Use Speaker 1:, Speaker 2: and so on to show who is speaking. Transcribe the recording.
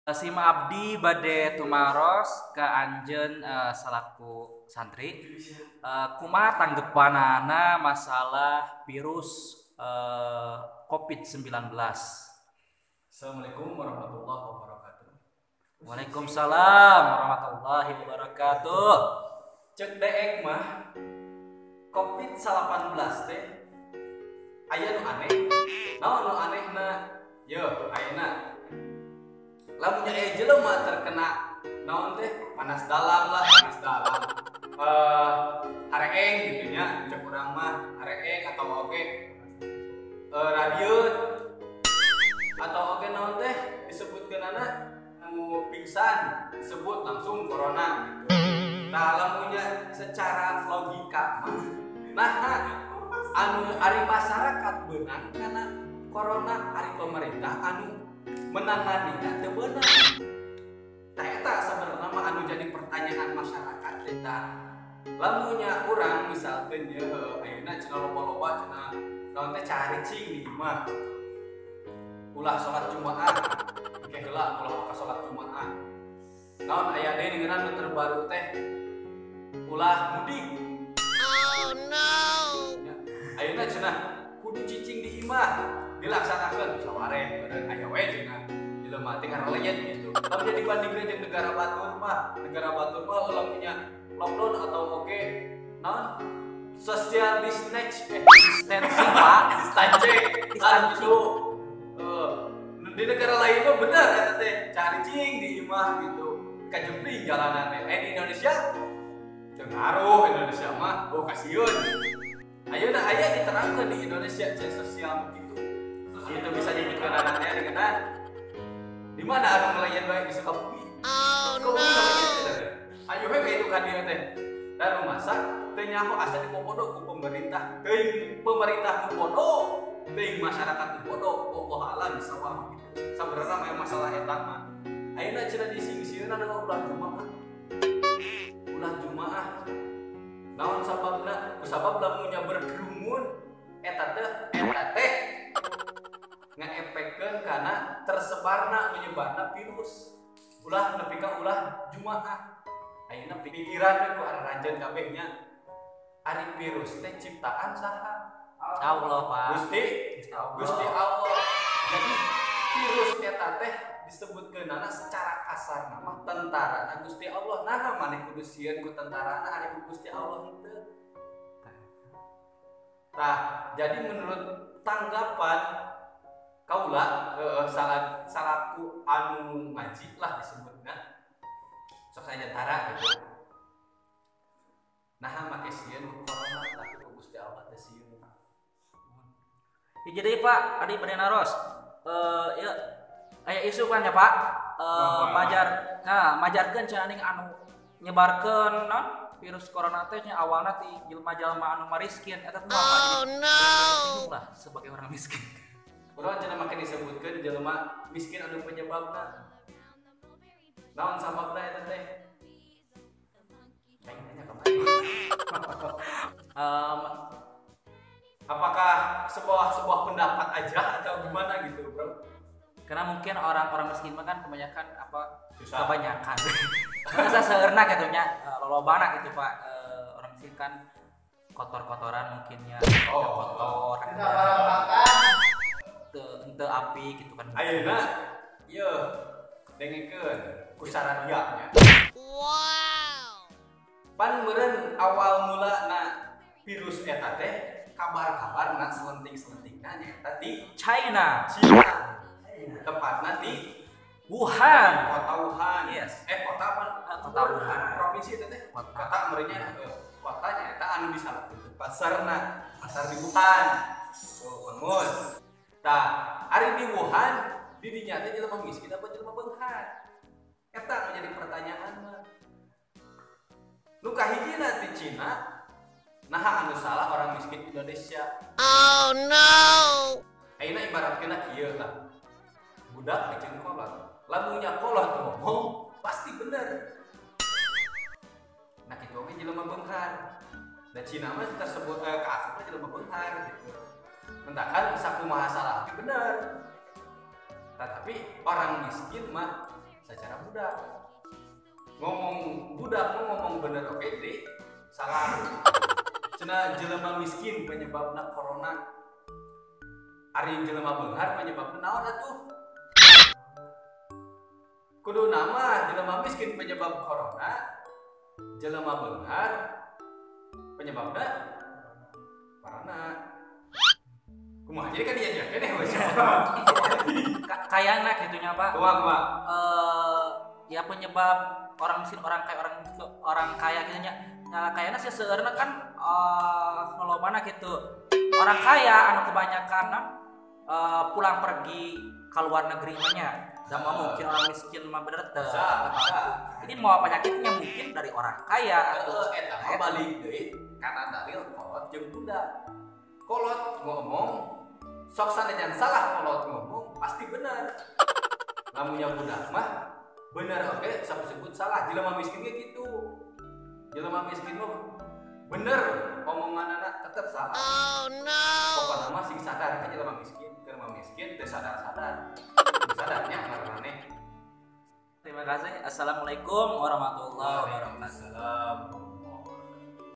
Speaker 1: Sima abdi bade tumaros ka anjeun salaku santri. Kumaha tanggepanana masalah virus COVID-19?
Speaker 2: Assalamualaikum warahmatullahi wabarakatuh.
Speaker 1: Waalaikumsalam warahmatullahi wabarakatuh.
Speaker 2: Cek deek mah COVID-19 teh aya nu aneh. Naon nu anehna? Yo, ayeuna lamun aya jelema terkena naon teh panas dalam lah, panas dalam. Areeng gitu nya, cek urang mah areeng atau oge radiut atau oge naon teh disebutkeunana nu pingsan disebut langsung corona gitu. Nah, lamunnya secara logika mah anu ari masyarakat beunang karena corona ari pemerintah anu menanganinya teu beunang. Tah eta sabenerna mah anu jadi pertanyaan masyarakat eta. Lamunnya urang misalkeun ye ayeuna cenah loba-loba cenah naon teh caricing di imah. Ulah salat Jumaah. Oke heula ulah ka salat Jumaah. Naon aya deui ngeunaan nu terbaru teh ulah mudik.
Speaker 3: Oh no.
Speaker 2: Ayeuna cenah kudu cicing di imah dilaksanakeun sawareh beureun aya we cenah jelema teh ngareleyen gitu. Tapi dibandingkeun jeung negara batur mah lamunnya lockdown atau oke naon social distancing
Speaker 1: Pak.
Speaker 2: distancing di negara lain mah bener eta teh caricing di imah gitu kajempling jalanan di Indonesia jeung ngaruh Indonesia mah kasieun ayeuna aya diterangkeun di Indonesia cek sosial begitu itu bisa nyebutkeun anaknya dengan di mana anu ngelayan bae di Sukabumi ayo we ka itu kan dieu teh dan rumah sak teu nyaho asa dipopodo ku pemerintah teuing pemerintah nu bodoh teuing masyarakat nu bodoh wallahu alam sawab gitu sabenerna mah masalah eta mah ayeuna cenah dising-singna anu ulah Jumaah naon sababna kusabab lamunnya berkerumun eta teh ngaefekeun kana tersebarna menyebarna virus ulah nepi ka ulah Jumaah ayeuna pikiran ku araranjeun kabeh nya ari virus teh ciptaan saha
Speaker 1: Allah, Pak.
Speaker 2: Gusti Allah. Jadi virus eta teh disebutkeunana secara kasar nama tentara Gusti Allah. Nah maneh kudu sieun ku tentarana ari ku Gusti Allah henteu. Tah, jadi menurut tanggapan kaula salaku anu ngaji lah disebutna. Sok sayantara gitu. Nah make sieun ku corona tapi ku Gusti Allah teh sieun.
Speaker 1: Ya, jadi Pak, adi bade naros. Ya aya isu kan ya Pak. Majarkeun cenah anu nyebarkeun naon virus corona teh nya awalna ti jelema-jelema anu mariskin eta teh
Speaker 3: Oh no.
Speaker 1: lah sebagai orang miskin.
Speaker 2: Urang cenah make disebutkeun jelema miskin anu penyebabna. Naon sababna eta teh? Kayaknya apakah sebuah pendapat aja atau gimana gitu, Bro?
Speaker 1: Karena mungkin orang-orang miskin mah kan kebanyakan
Speaker 2: Susah.
Speaker 1: kebanyakan. Masa seurna gitu nya lolobana gitu Pak. Orang miskin kan kotor-kotoran mungkinnya kotor. Ente api gitu kan.
Speaker 2: Ayeuna ieu dengekeun ku sarandia nya.
Speaker 3: Wow.
Speaker 2: Pan meureun awal mulana virus eta teh kabar-kabar selenting-selentingna nyaeta di
Speaker 1: China.
Speaker 2: Tepatna di
Speaker 1: Wuhan.
Speaker 2: kota Wuhan.
Speaker 1: Yes.
Speaker 2: Kota apa?
Speaker 1: Kota Wuhan.
Speaker 2: Provinsi itu teh.
Speaker 1: Kota.
Speaker 2: Kota meureunnya kotanya eta anu disalahkeun pasarna. Pasar di Wuhan. Bangun. Tah, ari di Wuhan di dinya teh jelema miskin apa jelema beunghar? Eta menjadi pertanyaan mah. Nu kahijina di Cina nah anu salah orang miskin Indonesia.
Speaker 3: Oh no.
Speaker 2: Ayeuna ibaratkeun kieu lah. Budak jeung kolot. Lamunnya kolot ngomong pasti bener. Nah kitu oge jelema beunghar. Da Cina mah tersebut kaasupna jelema beunghar gitu. Mentakan sakumaha salah tapi bener. Tetapi orang miskin mah secara budak. Ngomong budak ngomong bener oke jadi salah. Cenah jelema miskin penyebabna corona. Ari jelema beunghar penyebabna naon atuh? Kudu nama jelema miskin penyebab corona, jelema beunghar penyebabna corona. Kumaha jadi kan dia jaga deh wes.
Speaker 1: Kayaknya gitunya Pak.
Speaker 2: Kumaha.
Speaker 1: Ya penyebab orang miskin orang kaya gitunya. Nah kayaknya sih sebenarnya kan lolobana gitu. Orang kaya anu kebanyakan pulang pergi ke luar negeri nya. Dan mungkin orang miskin mah bener teh. Ini mau penyakitnya mungkin dari orang kaya atau
Speaker 2: eta balik deui kana dalil kolot jeung budak. Kolot ngomong sok sanajan salah kolot ngomong pasti benar. Lamunnya budak mah benar oke sok disebut salah. Jelema miskin ge kitu. Jelema miskin mah bener omonganna tetep salah.
Speaker 3: Oh no.
Speaker 2: Pokokna mah sing sadar ka jelema miskin teu sadar-sadar. Sadarnya aneh.
Speaker 1: Terima kasih. Assalamualaikum warahmatullahi wabarakatuh.
Speaker 2: Waalaikumsalam.